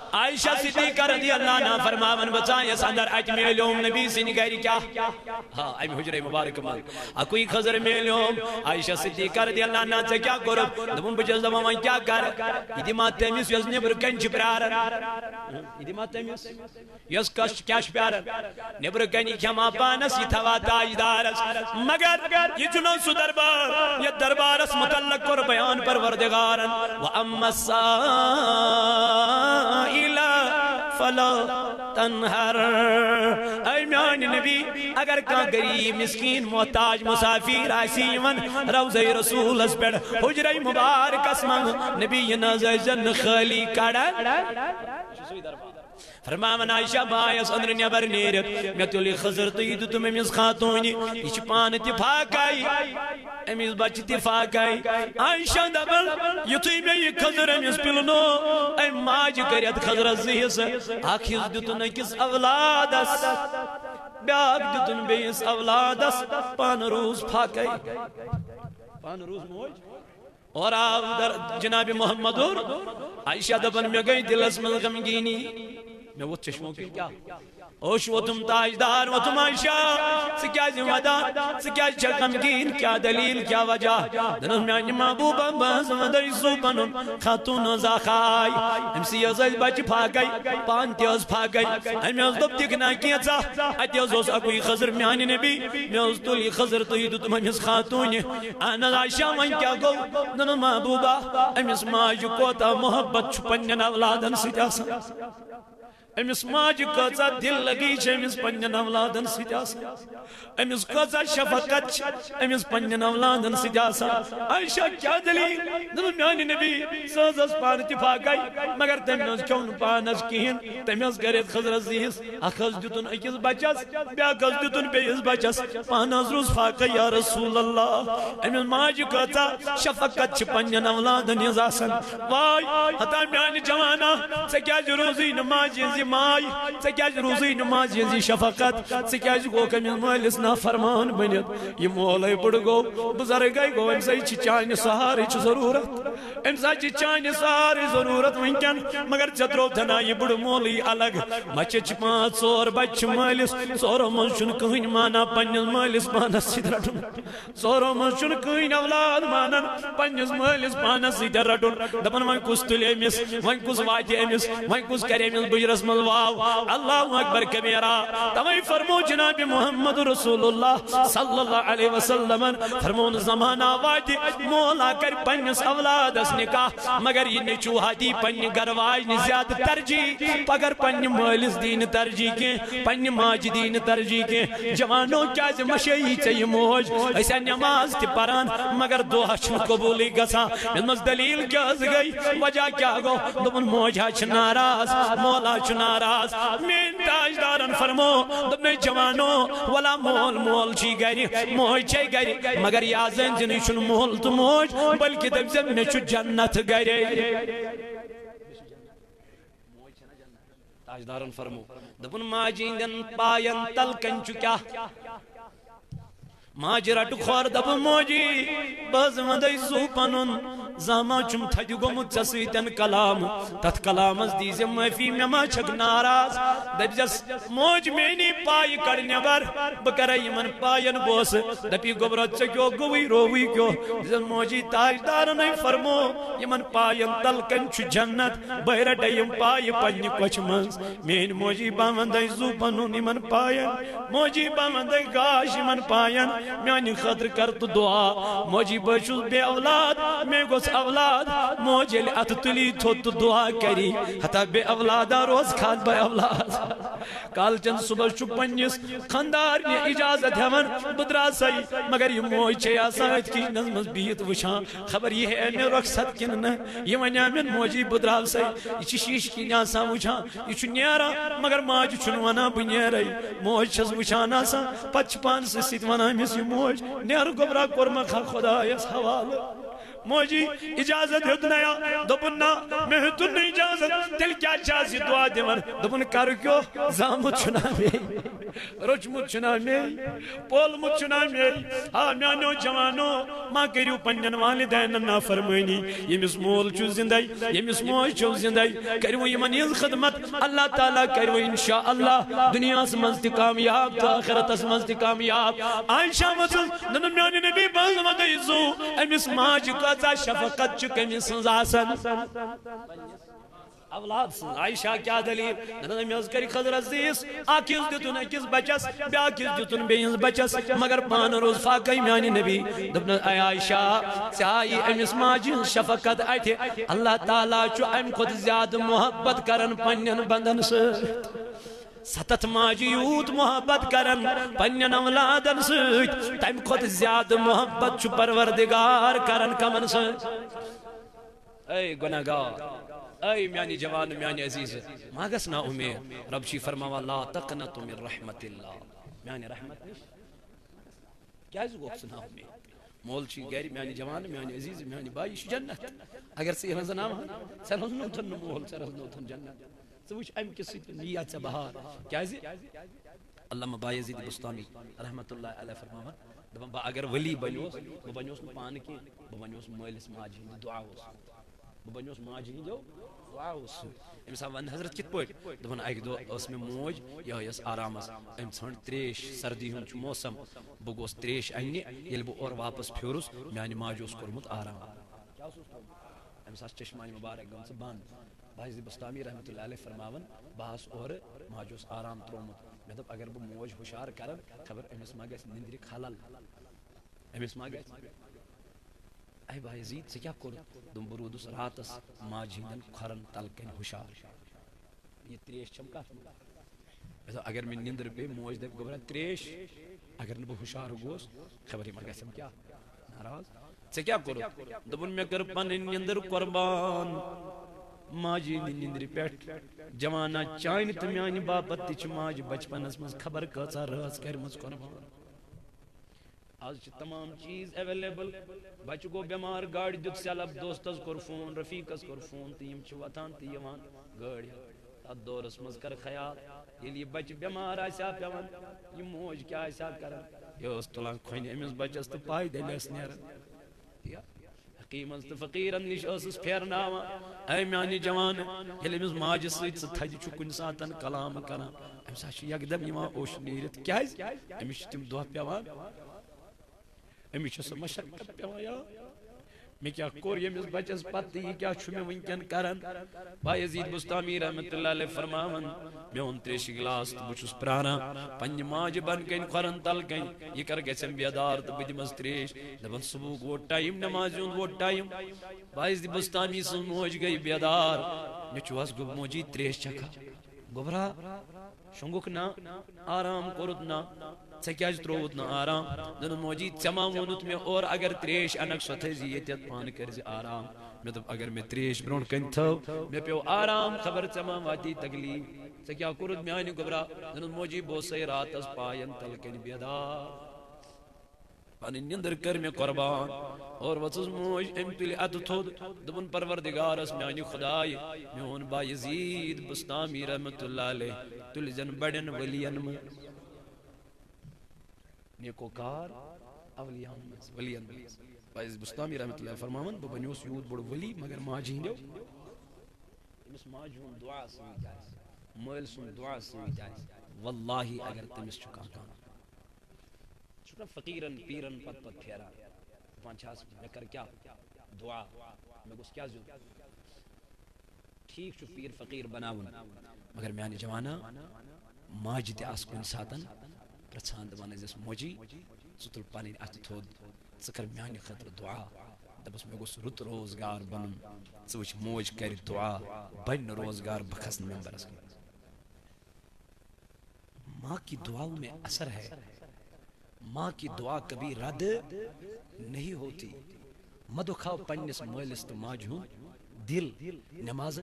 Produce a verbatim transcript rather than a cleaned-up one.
عائشہ صدیقہ رضی اللہ عنہ فرماون بچائیں اس اندر اج میلیوم نبی سن گری کیا ہاں ایم حجر مبارک مال اکوئی خضر میلیوم عائشہ صدیقہ رضی اللہ عنہ سے کیا کرو دبن بجز دبن وان کیا کر ایدی مات تیمیس یز نبر کنچ پرارن ایدی مات تیمیس یز کش پرارن نبر کنی کھما پانس یہ تھوا تاجدارس مگر یہ جنو سو دربار یہ دربارس متعلق کر بیان پروردگارن وَأَمَّا السَّائِلَ فَلَا تَنْهَرْ اے میان نبی اگر کا غریب مسکین محتاج مسافر آسی من روضہ رسول اس پر حجرہ مبارک اسمان نبی نظر خالی کڑا فرماون عائشہ بایس اندر نیبر نیرت میں تلی خضر تید تم امیز خاتونی ایچ پان اتفاق آئی امیز بچ اتفاق آئی عائشہ دبل یتوی میں یہ خضر امیز پلنو اے ماج کریت خضر زیس آخیز دتن اکس اولادس بیاک دتن بیس اولادس پان روز پھاک آئی پان روز موج اور آپ در جناب محمد اور عائشہ دبن میں گئی دل اس ملغمگینی میں وہ چشموں کی کیا اوش وہ تم تاجدار وہ تم عائشہ سکیا ذمہ دار سکیا شکمگین کیا دلیل کیا وجہ دنس میں آنی محبوبہ بس مدر سوپنن خاتون زاخائی امسی ازل بچ پھاگئی پانتی از پھاگئی امی از دب دکھنا کیا چا اتی از اس اکوئی خضر میں آنی نبی میں از تولی خضر توید تم امیز خاتون آنا عائشہ من کیا گو دنس محبوبہ امیز ماجو کوتا محبت چھپنن اولادن سجاسا امس ماج کچا دل لگی چھ امس پنن اولادن سجاسا امس کچا شفقت امس پنن اولادن سجاسا عائشہ کیا دلیل دل میانی نبی ساز اس پان اتفاق گئی مگر تمس کیون پانس کہین تمس گرت خضر زیس اخذ دتن اکس بچس بیا کس دتن بیس بچس پانس روز فاق یا رسول اللہ امس ماج کچا شفقت چھ پنن اولادن یزاسن وائی حتا میانی جوانا سکیا جروزی نماز مائی سکیاج روزی نماز یزی شفقت سکیاج گو کمی مالس نا فرمان بنیت یہ مولائی بڑھ گو بزرگائی گو امسائی چی چانی سہاری چی ضرورت امسائی چی چانی سہاری ضرورت ونکن مگر چترو تھنا یہ بڑھ مولی الگ مچے چی پانچ سور بچ مالس سورو منشن کہیں مانا پنیز مالس پانا سید رٹن سورو منشن کہیں اولاد مانا پنیز مالس پانا سید رٹن دپن وان کس تلی امس وان کس واتی امس وان کس کری امس بجرس ملواو اللہ اکبر کبیرہ تمہیں فرمو جناب محمد رسول اللہ صلی اللہ علیہ وسلم فرمون زمانہ واجی مولا کر پنس اولاد اس نکاح مگر یہ نچوہا دی پن گرواج زیادہ ترجیح پگر پن مالس دین ترجیح کے پن ماج دین ترجیح کے جوانوں کیا زی مشہی چاہیے موج ایسا نماز تی پران مگر دو حشن قبولی گسا مز دلیل کیا گئی وجہ کیا گو دبن موجہ چھ ناراض مولا چھ ناراض مین تاجدارن فرمو دبنے جوانو ولا مول مول چی گری موج چی گری مگر یازن جنی چن مول تو موج بلکہ دب زم میں چو جنت گری تاجدارن فرمو دبن ماجیندن پاین تلکن چکیا ماجرٹ خور دب موجی باز مدی سوپنن زاما چم تھج گمت چسیتن کلام تت کلام از دیز معافی میں ما چھک ناراض دب جس موج مینی پائی کڑ نبر بکرائی من پائین بوس دپی گبرت چکیو گوی روی کیو جس موجی تاجدار نہیں فرمو یہ من پائین تلکن چھ جنت بہرٹ ایم پائی پنی کچھ منز مین موجی بامندی سوپنن ایمن پائین موجی بامندی گاش ایمن پائین میانی خطر کرت دعا موجی بچوز بے اولاد میں گوس اولاد موجی ات تلی تھوت دعا کری حتی بے اولادا روز کھاد بے اولاد کال چند صبح چپنیس خاندار نے اجازت ہمن بدرا سائی مگر یہ موج چھے آسایت کی نظمز بیت وشان خبر یہ ہے میں رخصت کنن یہ ونیا من موجی بدرا سائی یہ چھ شیش کی نیاسا وشان یہ چھ نیارا مگر ماج چنوانا بنیارائی موج چھز وشان آسا پچ پان سے سیت وانا ہمیس یہ موج نیر گبرا کرما خا خدا اس حوال موجی اجازت ہتنیا دپن نا میں ہتن اجازت تیل کیا چاہسی دعا دیون دپن کر کیو زامت چنا میں رچمت چنا میں پولمت چنا میں ہاں میانو جوانو ما کریو پنجن والدین نا فرمانی یمس مول چو زندائی یمس موج چو زندائی کریو یمن یہ خدمت اللہ تعالیٰ کریو انشاءاللہ دنیا سمجھتی کامیاب تا آخرت سمجھتی کامیاب عائشہ وصل ننو میانی نبی بازم دیزو امس ماج قضا شفقت چک امس سنزاسن اولاد سن عائشہ کیا دلیل ننو میاز کری خضر عزیز آکیز دیتون اکیز بچس بیاکیز دیتون بینز بچس مگر پان روز فاقی میانی نبی دبن اے عائشہ سیائی امس ماج شفقت آئیتے اللہ تعالیٰ چو ام خود زیاد محبت کرن پنین بندن سے ستت ماجی یوت محبت کرن پنین اولادن سوچ تیم خود زیاد محبت چو پروردگار کرن کمن سوچ اے گناہگار اے میانی جوان میانی عزیز ماغس نا امید رب چی فرماوا لا تقنطو من رحمت اللہ میانی رحمت نیش کیا اس گوکس نا امید مول چی گیری میانی جوان میانی عزیز میانی بائیش جنت اگر سی رزن آمان سرز نوتن مول سرز نوتن جنت سوچ ام کسی نیت سے بہار کیا ہے علامہ بایزید بستامی رحمت اللہ علیہ فرماوا دبن با اگر ولی بنیوس وہ بنیوس نو پان کی وہ بنیوس مالس ماجی دعا ہوس وہ بنیوس ماجی جو دعا ہوس امسا ون حضرت کت پوٹ دبن ایک دو اس میں موج یا یس آرامس ام ژھنڈ تریش سردی ہن چھ موسم بہ گوس تریش انہ یل بہ اور واپس پھیورس میانہ ماج اوس کورمت آرام امسا چشمہ مبارک گمس بند بایزید بستامی رحمت اللہ علیہ فرماون باس اور ماجوس آرام ترومت میں دب اگر بہ موج ہوشار کرن خبر امس ما گژھِ نندرِ خلل امس ما گژھِ اے بایزید ژےٚ کیٛاہ کوٚرُتھ دوٚپُن بہٕ روٗدُس راتس ماجہِ ہٕنٛدٮ۪ن کھۄرن تل کَنۍ ہوشار یہ تریش چھم کتھ مےٚ دوٚپ اگر مےٚ نندر پیٚیہِ موج دپہِ گوٚبرا تریش اگر نہٕ بہٕ ہوشار گوس خبر ما گژھم کیٛاہ ناراض ژےٚ کیٛاہ کوٚرُتھ دوٚپُن مےٚ کٔر پنٕنۍ نندر قۄربان ماجی نندر پیٹھ جوانا چانہ تو میانہ باپت تہ ماج بچپنس مز خبر کۭژاہ رٲژ کرمٕژ قۄربان آز چھ تمام چیز اویلیبل بچہ گو بیمار گاڑی دیت سیلب دوستس کور فون رفیقس کور فون تو یم چھ وتان تو یوان گاڑی تات دورس مز کر خیال ییٚلہِ یہِ بچہ بیمار آسیا پیوان یہ موج کیا آسیا کران یہ ٲس تُلان کھۄنہِ أمِس بچس تو پاے دٔلۍ ٲس نیران حکیمن تو فقیرن نش ٲسٕس پھیرناوان اے میانہِ جوان ییٚلہِ أمِس ماجہِ سۭتۍ ژٕ تھدِ چھُ کُنہِ ساتن کلام کران أمِس ہا چھُ یکدم یِوان اوٚش نیٖرِتھ کیازِ أمِس چھِ تِم دۄہ پیوان أمِس چھِ سۄ مشقت پیوان یاد میں کیا کوٚر ییٚمِس بچس پتہٕ یہِ کیاہ چھُ مےٚ وٕنکٮ۪ن کران بایزید بستامی رحمت اللہ علیہ فرماون مےٚ اوٚن تریشہِ گلاس تہٕ بہٕ چھُس پراران پننہِ ماجہِ بن کَنۍ کھۄرن تل کَنۍ یہِ کر گژھٮ۪م بیدار تہٕ بہٕ دِمس تریش دپان صبحُک ووت ٹایم نمازِ ہُنٛد ووت ٹایم بایزید بستامی سٕنٛز موج گٔے بیدار مےٚ چھُ حظ گوٚو موجی تریش چھکھا گوٚبرا شۄنٛگُکھ نا آرام کوٚرُتھ نا ژےٚ کیازِ ترووُتھ نہٕ آرام دوٚپُن موجی ژےٚ ما ووٚنُتھ مےٚ اور اگر تریش انکھ سۄ تھٲیزِ ییٚتٮ۪تھ پانہٕ کٔرزِ آرام مےٚ دوٚپ اگر مےٚ تریش برونٛٹھ کَنہِ تھٲو مےٚ پیوٚو آرام خبر ژےٚ ما واتی تکلیٖف ژےٚ کیٛاہ کوٚرُتھ میانہِ گوٚبرا دوٚپُن موجی بہٕ اوسَے راتس پاین تل کَنہِ بیدار پنٕنۍ نندر کٔر مےٚ قۄربان اور ؤژٕس موج أمۍ تُلہِ اَتھٕ تھوٚد دوٚپُن پروردگارس میانہِ خۄداے میون بایزید بستامی رحمت اللہ علیہ تُلہِ زن بڑٮ۪ن ؤلین منٛز نیکوکار اولیاءن منٛز ؤلین منٛز بایزید بستامی رحمت اللہ فرماون بہٕ بنیوس یوٗت بوٚڑ ؤلی مگر ماجہِ ہٕنٛدیو أمِس ماجہِ ہُنٛد دعا سۭتۍ آسہِ مٲلۍ سُنٛد دعا سۭتۍ آسہِ واللہ اگر تٔمِس چھُ کانٛہہ کانٛہہ چھُنا فقیٖرن پیٖرن پتہٕ پتہٕ پھیران دپان چھِ آز مےٚ کر کیٛاہ دعا مےٚ گوٚژھ کیٛاہ زیُن ٹھیٖک چھُ پیٖر فقیٖر بناوُن مگر میانہِ جوانا ماجہِ تہِ آسہٕ کُنہِ ساتن پرژھان دپان ٲسِس موجی ژٕ تُل پنٕنۍ اَتھٕ تھوٚد ژٕ کر میانہِ خٲطرٕ دعا دپس مےٚ گوٚژھ رُت روزگار بنُن ژٕ وٕچھ موج کرِ دعا بنہِ نہٕ روزگار بہٕ کھسہٕ نہٕ ممبرس کُن ماں کی دعاؤں میں اثر ہے ماں کی دعا کبھی رد نہیں ہوتی مدو کھاو پننس مالس تو ماج ہوں دل نماز